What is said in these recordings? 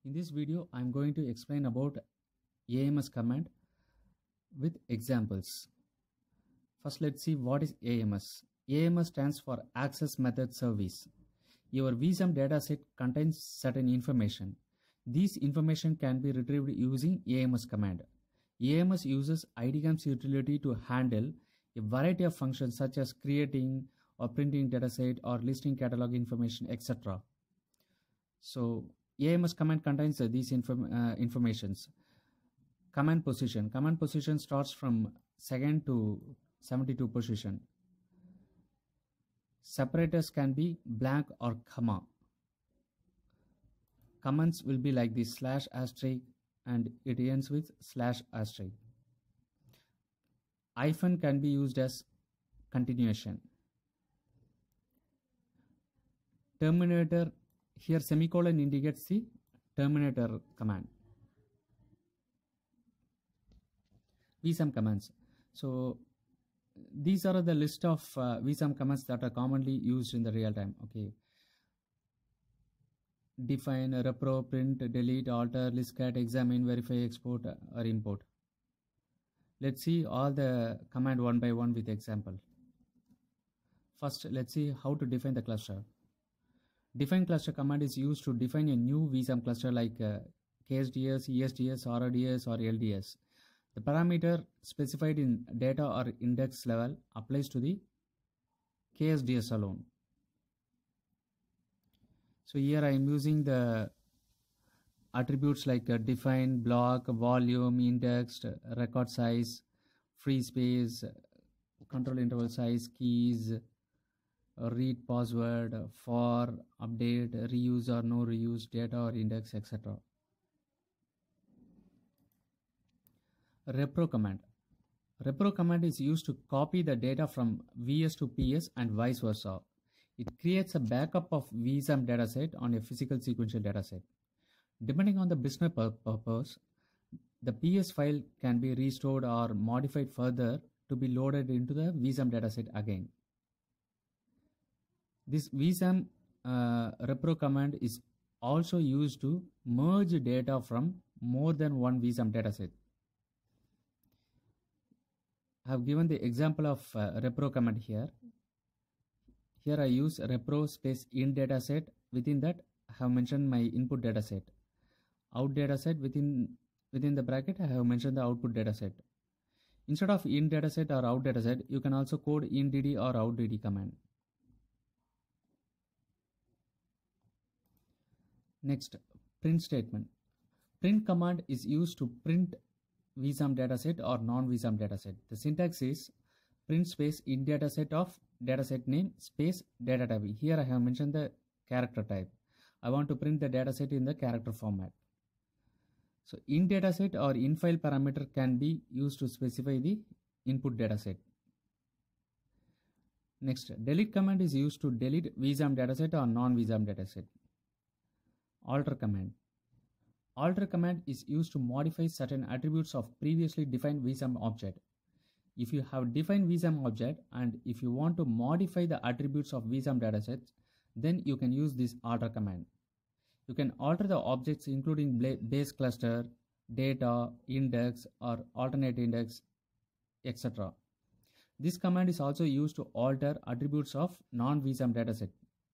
In this video, I am going to explain about AMS command with examples. First, let's see what is AMS. AMS stands for Access Method Service. Your VSAM dataset contains certain information. These information can be retrieved using AMS command. AMS uses IDCAMS utility to handle a variety of functions such as creating or printing dataset or listing catalog information, etc. So AMS command contains these informations. Command position. Command position starts from 2nd to 72 position. Separators can be blank or comma. Commands will be like this /* and it ends with /*. Hyphen can be used as continuation. Terminator, here semicolon indicates the Terminator command. VSAM commands. So these are the list of VSAM commands that are commonly used in the real time. Okay. Define, repro, print, delete, alter, listcat, examine, verify, export or import. Let's see all the command one by one with example. First, let's see how to define the cluster. Define cluster command is used to define a new VSAM cluster like KSDS, ESDS, RODS or LDS. The parameter specified in data or index level applies to the KSDS alone. So here I am using the attributes like define, block, volume, indexed, record size, free space, control interval size, keys, read password, for, update, reuse or no reuse, data or index, etc. Repro command. Repro command is used to copy the data from VS to PS and vice versa. It creates a backup of VSAM dataset on a physical sequential dataset. Depending on the business purpose, the PS file can be restored or modified further to be loaded into the VSAM dataset again. This VSAM repro command is also used to merge data from more than one VSAM dataset. I have given the example of repro command here. Here I use repro space in dataset. Within that, I have mentioned my input dataset. Out dataset, within the bracket, I have mentioned the output dataset. Instead of in dataset or out dataset, you can also code in dd or out dd command. Next, print statement. Print command is used to print VSAM dataset or non-VSAM dataset. The syntax is print space in dataset of dataset name space data type. Here I have mentioned the character type. I want to print the dataset in the character format. So in dataset or in file parameter can be used to specify the input dataset. Next, delete command is used to delete VSAM dataset or non-VSAM dataset. Alter command. Alter command is used to modify certain attributes of previously defined VSAM object. If you have defined VSAM object and if you want to modify the attributes of VSAM datasets, then you can use this alter command. You can alter the objects including base cluster, data, index or alternate index, etc. This command is also used to alter attributes of non-VSAM dataset.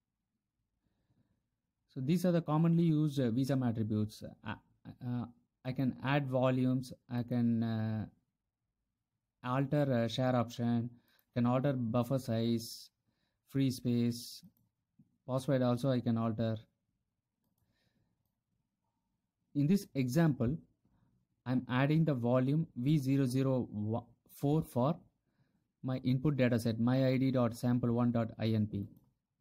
So these are the commonly used VSAM attributes. I can add volumes, I can alter share option, can alter buffer size, free space, password also I can alter. In this example, I'm adding the volume V004 for my input dataset myid.sample1.inp.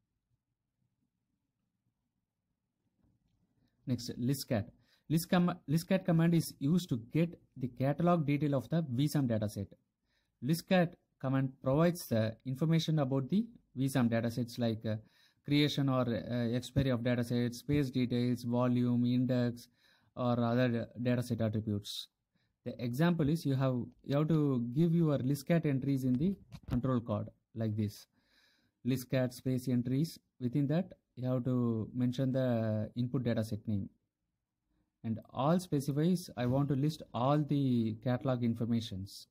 Next, listcat. Listcat command is used to get the catalog detail of the VSAM dataset. Listcat command provides the information about the VSAM datasets like creation or expiry of datasets, space details, volume, index, or other dataset attributes. The example is you have to give your listcat entries in the control card like this. Listcat space entries. Within that, you have to mention the input dataset name. and all specifies I want to list all the catalog informations.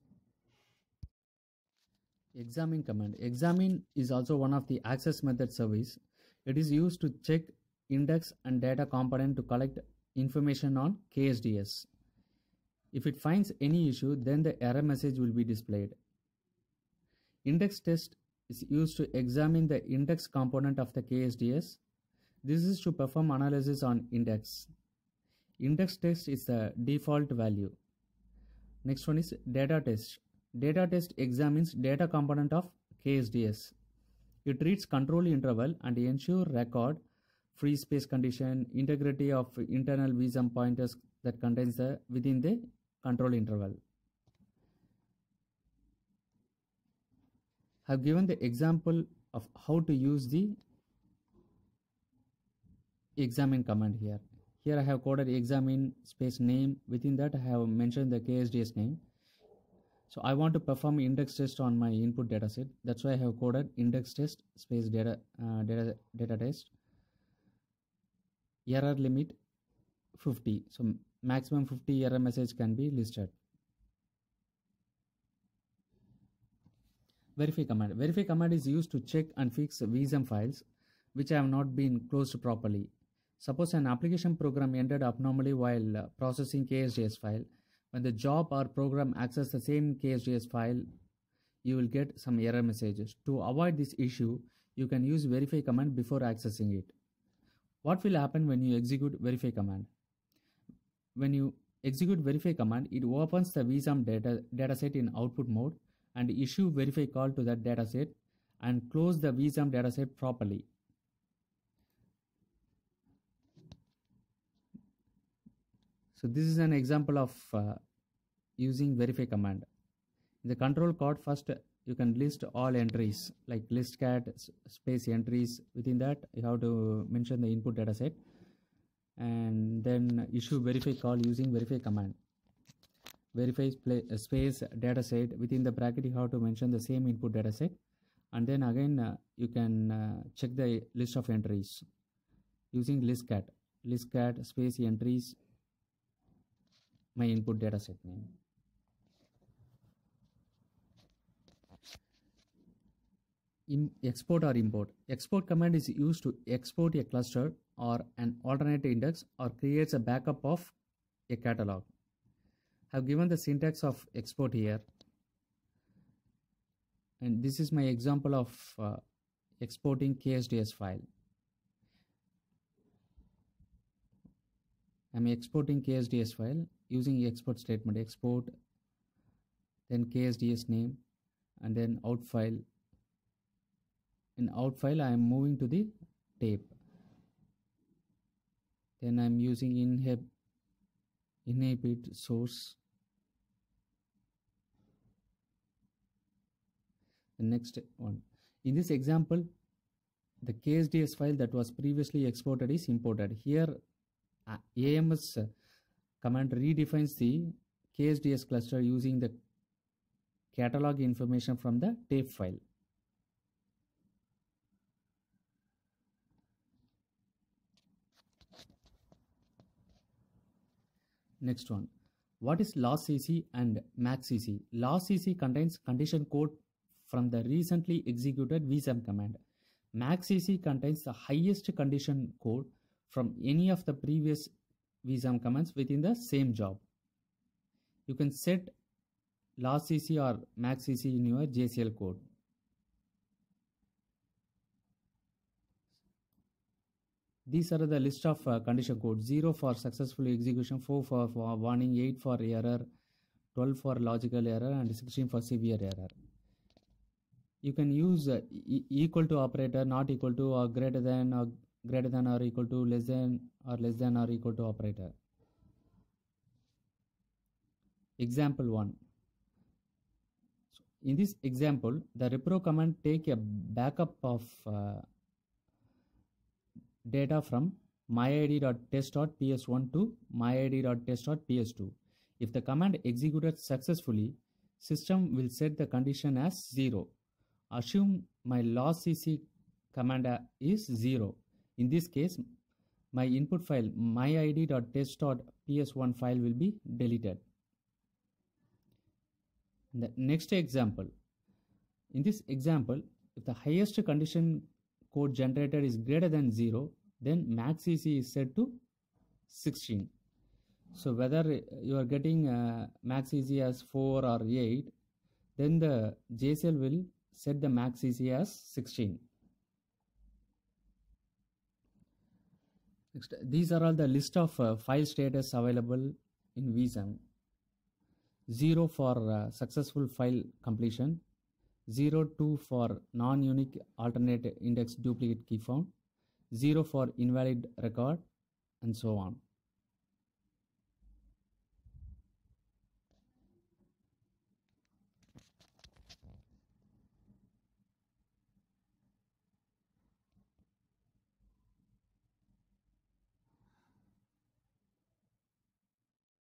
Examine command. Examine is also one of the access method service. It is used to check index and data component to collect information on KSDS. If it finds any issue, then the error message will be displayed. Index test is used to examine the index component of the KSDS. This is to perform analysis on index. Index test is the default value. Next one is data test. Data test examines data component of KSDS. It reads control interval and ensure record, free space condition, integrity of internal VSAM pointers that contains within the control interval. I have given the example of how to use the examine command here. Here I have coded examine space name. Within that I have mentioned the KSDS name. So I want to perform index test on my input dataset. That's why I have coded index test space data test. Error limit 50. So maximum 50 error message can be listed. Verify command. Verify command is used to check and fix VSAM files which have not been closed properly. Suppose an application program ended abnormally while processing KSDS file. When the job or program access the same KSDS file, you will get some error messages. To avoid this issue, you can use verify command before accessing it. What will happen when you execute verify command? When you execute verify command, it opens the VSAM dataset in output mode and issue verify call to that dataset and close the VSAM dataset properly. So this is an example of using verify command. In the control code, first you can list all entries like listcat space entries. Within that you have to mention the input dataset and then issue verify call using verify command. Verify space dataset. Within the bracket you have to mention the same input dataset and then again you can check the list of entries using listcat space entries, my input dataset name. Export or import. Export command is used to export a cluster or an alternate index or creates a backup of a catalog. I have given the syntax of export here, and this is my example of exporting KSDS file. I am exporting KSDS file using export statement. Export, then KSDS name, and then out file. In out file I am moving to the tape. Then I am using inhibit source. The next one. In this example, the KSDS file that was previously exported is imported. Here AMS command redefines the KSDS cluster using the catalog information from the tape file. Next one. What is loss CC and max CC? Loss CC contains condition code from the recently executed VSAM command. Max CC contains the highest condition code from any of the previous VSAM commands within the same job. You can set loss CC or max CC in your JCL code. These are the list of condition code. 0 for successful execution, 4 for warning, 8 for error, 12 for logical error, and 16 for severe error. You can use equal to operator, not equal to, or greater than or equal to, less than or equal to operator. Example 1. So in this example, the Repro command take a backup of data from myid.test.ps1 to myid.test.ps2. If the command executed successfully, system will set the condition as 0. Assume my loss CC command is 0. In this case, my input file myid.test.ps1 file will be deleted. The next example. In this example, if the highest condition code generated is greater than 0, then max EC is set to 16. So whether you are getting max EC as 4 or 8, then the JCL will set the max EC as 16. Next, these are all the list of file status available in VSAM. 0 for successful file completion, 02 for non-unique alternate index duplicate key found, 0 for invalid record, and so on.